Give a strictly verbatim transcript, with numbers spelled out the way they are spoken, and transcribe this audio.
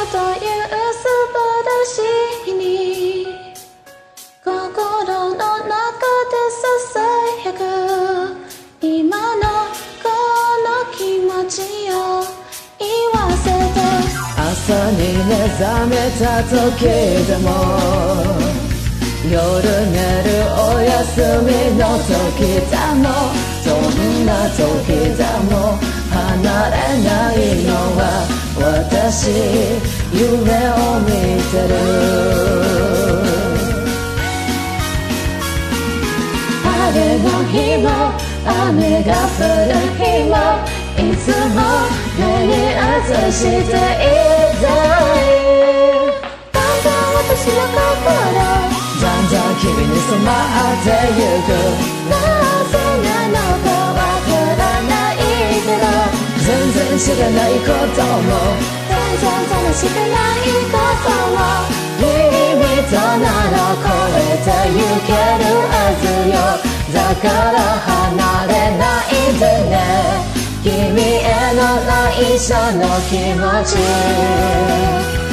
という素晴らしいに心の中で囁く今のこの気持ちを言わせて朝に目覚めた時でも夜寝るお休みの時でもどんな時でも離れないのは私夢を見てる晴れの日も雨が降る日もいつも目に映していたいだんだん私の心だんだん君に染まってゆくなぜなのかわからないけど全然知らないことも全然楽しくないことも君となら超えてゆけるはずよだから離れないでね君への内緒の気持ち